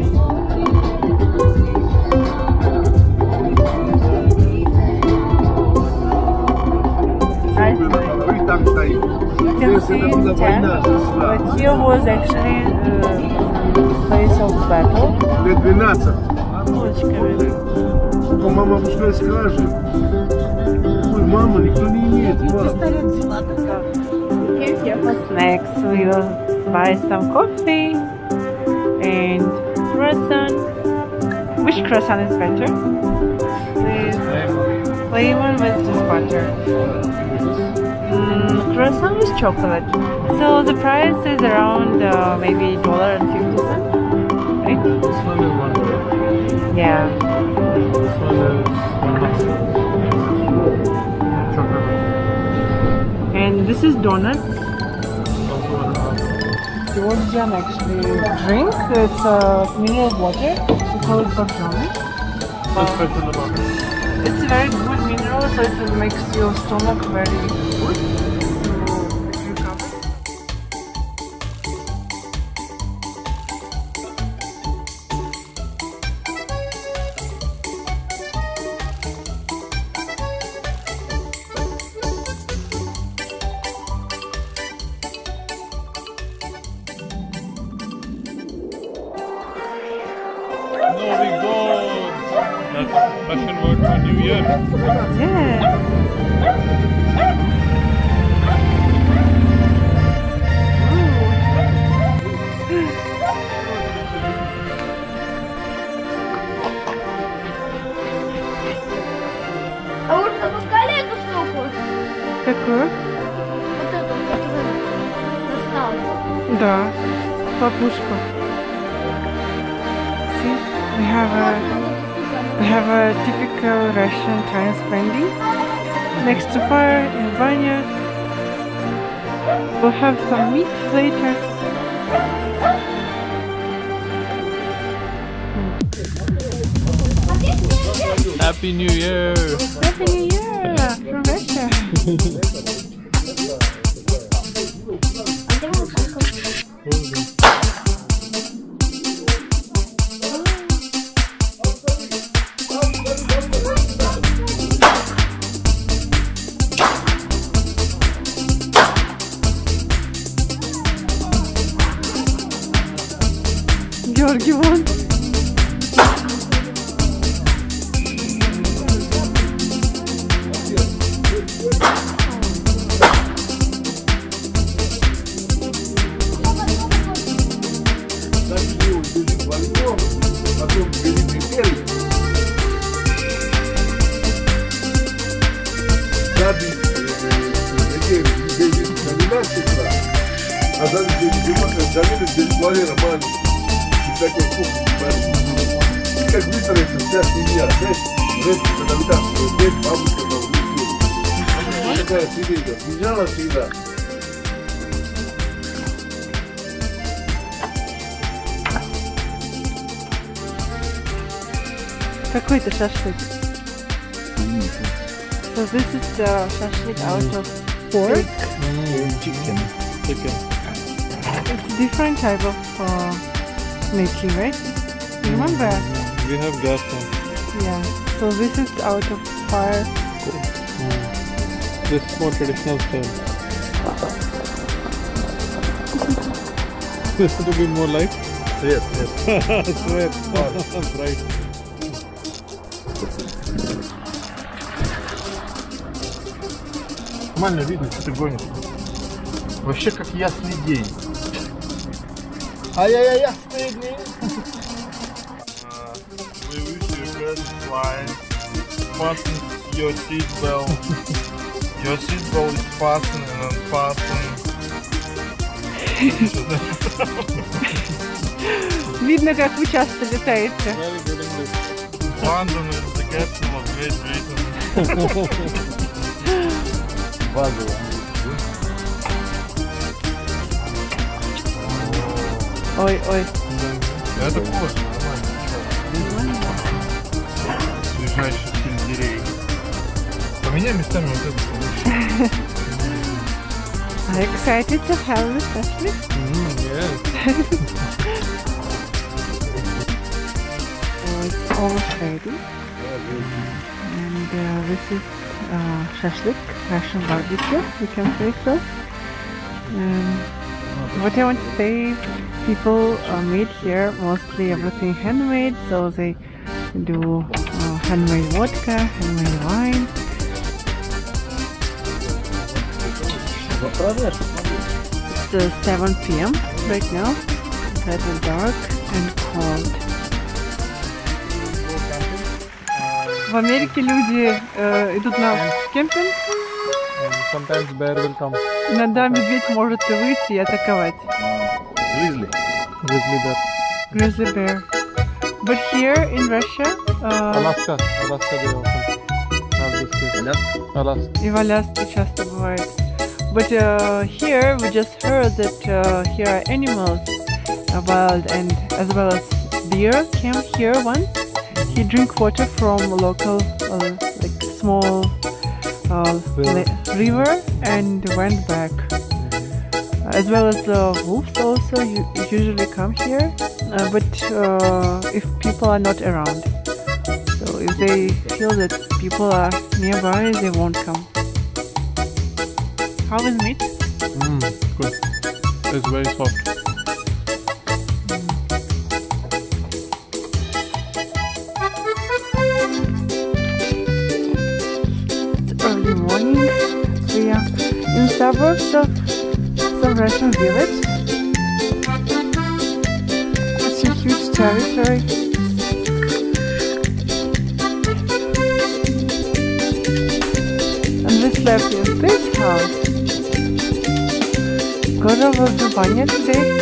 You can see tent, but here was actually the place of battle. Мама пускай скажет. Ой, мама, никто не имеет. Came here for snacks. We will buy some coffee and croissant. Which croissant is better? With lemon with just butter. Croissant with chocolate. So the price is around maybe $1.50, right? This one is $1. Yeah. This one is chocolate. And this is donuts. Georgian actually drink. It's mineral water. We call it Georgian. It's very good mineral, so it makes your stomach very good. Russian word for New Year. Yes. А вы запускали эту штуку? Какую? Вот эту, которую достал. Да. Папушку. See, we have a typical Russian time spending next to fire in Vanya. We'll have some meat later. Happy New Year! Happy New Year from Russia. Georgi won. Как выстроится вся семья, знаешь, когда там дед, бабушка, такая семейка, съезжала всегда. Какой-то шашлык. So this is the shashlik out of pork. Chicken. It's different type of making, right? Remember? We have Dacha. Yeah. So this is out of fire. This is more traditional style. This would be more like Свет. sweat. That's right. Нормально видно, что ты гонишь. Вообще как ясный день. Ай-яй-яй, ясный день. We wish you good flight. Fasten your seatbelt. Your seatbelt is fastened and unfastened. Видно, как вы часто летаете. Very good English. London is the capital of Great Britain. Базово. Ой. Это вкусно, нормально. Свежайший сельдерей. Поменяй местами вот это. Are you excited to have this shashlik? Yeah. almost ready. And this is Shashlik, Russian barbecue, you can say so. What I want to say, people made here mostly everything handmade, so they do handmade vodka, handmade wine. It's 7 p.m. right now. That is dark and cold. В Америке люди идут на кемпинг. Sometimes bear will come. Иногда медведь может выйти и атаковать. Grizzly. Grizzly bear. Grizzly bear. But here in Russia, Alaska they also have this case. Alaska. и в Аляске часто бывает. But here we just heard that here are animals, wild, and as well as deer came here once. He drank water from a local like small river and went back. As well as wolves also usually come here, but if people are not around. So if they feel that people are nearby, they won't come. How is meat? Good. It's very soft. It's early morning. We are in suburbs of some Russian village. It's a huge territory. And we slept in this house. Got over the banyan today.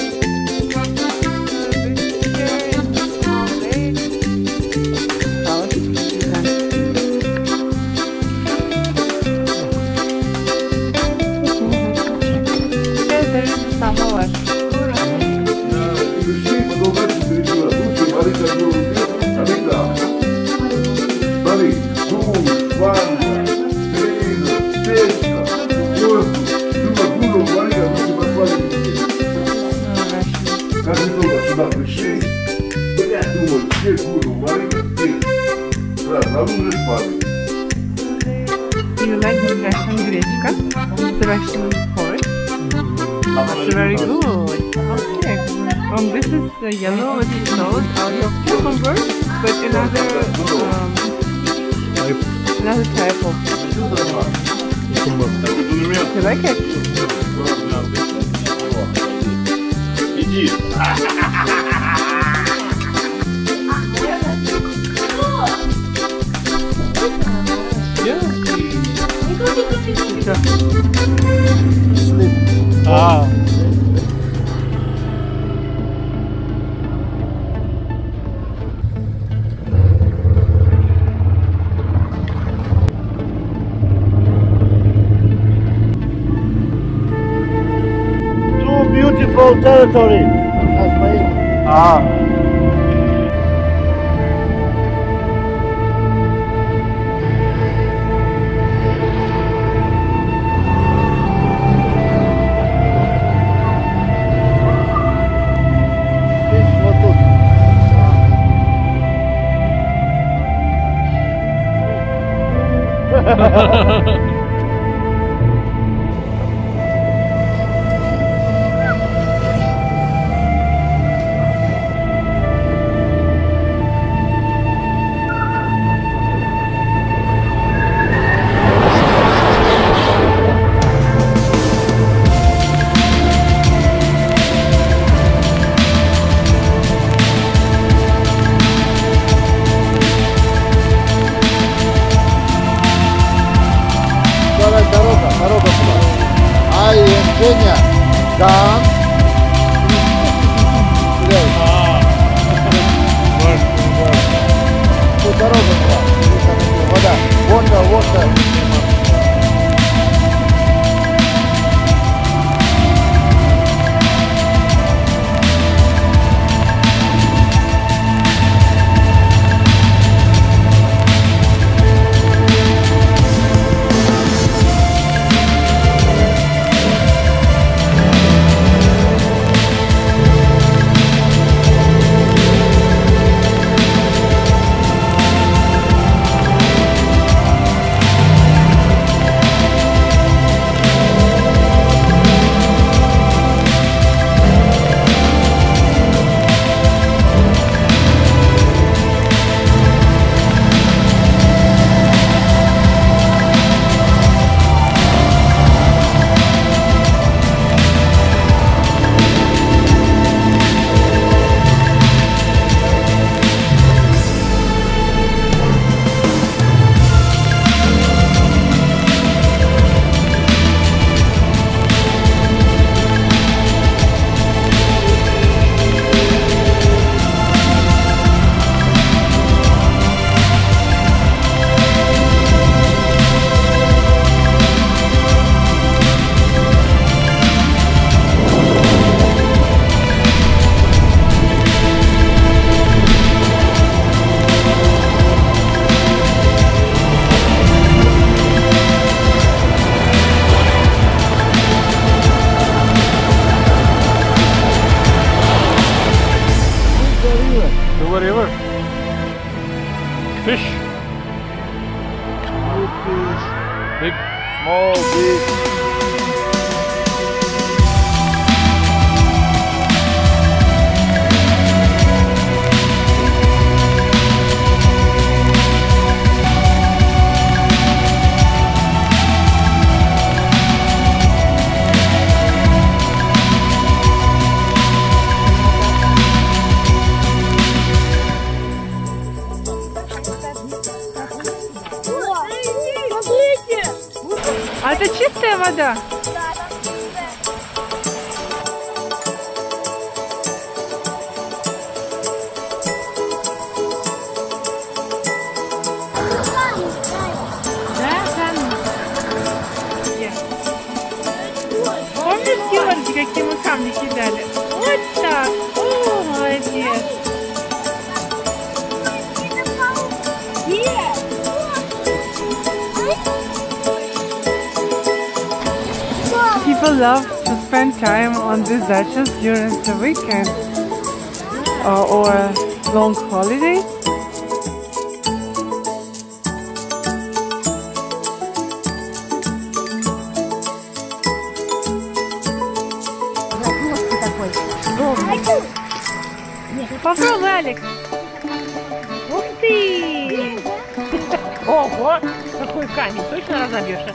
You like the Russian grechka? The Russian porridge? That's very good. Okay. This is yellow with sauce out of cucumber, but another type of cucumber. You like it? Ah. Too beautiful territory. That's my... Ah. To wherever. Fish. Good fish. Big. Small, big. А это чистая вода? Да, камни. Помнишь, Георгий, какие мы камни кидали? Вот так. О, молодец. People love to spend time on these dachas during the weekend or long holidays. Попробуй, Алекс. Ух ты! Ого! Какой камень! Точно разобьешь?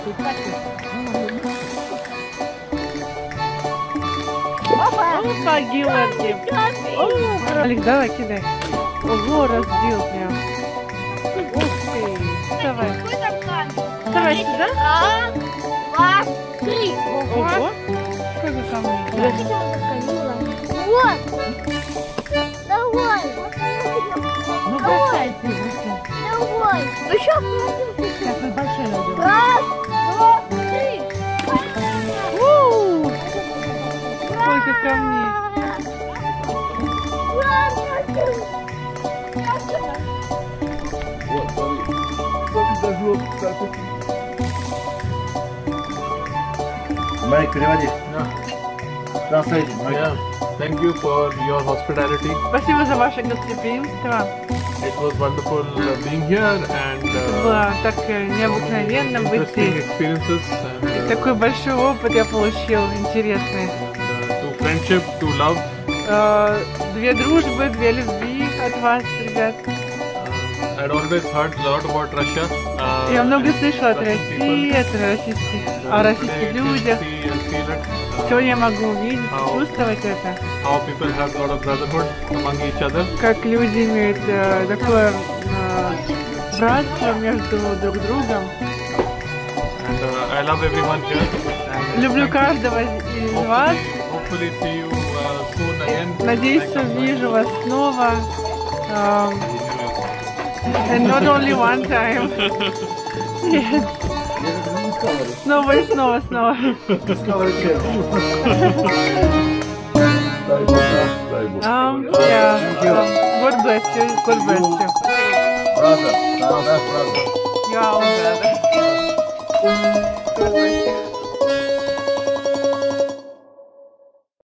Опа, Георгий! Алекс, давай, кидай. Ого, разбил прям. Ух ты! Давай. Давай сюда. Раз, два, три. Ого! Сколько камней? Вот. Давай. Ну, бросай ты. Давай. Еще. Такой большой надо. Раз, два, три. Сколько камней. Вот, смотри. Как зажег, кстати. Майк, переводи. Translate. Yeah. Thank you for your hospitality. Спасибо за ваше гостеприимство. It was wonderful being here and Было так необыкновенно быть interesting здесь. experiences and Такой большой опыт я получил, интересный. to friendship, to love. Две дружбы, две любви от вас, ребят. I'd always heard a lot about Russia. Я много слышала от Russian России, people. о российских людях. See and feel it. Сегодня я могу увидеть, чувствовать это. How people have a lot of brotherhood among each other. Как люди имеют такое братство между друг другом. And I love everyone here. And Люблю thank you. каждого из вас. Hopefully see you soon again. Надеюсь, увижу вас снова. And not only one time. Yes. Снова и снова, снова. Yeah. God bless you. God bless you. Brother. You are our brother.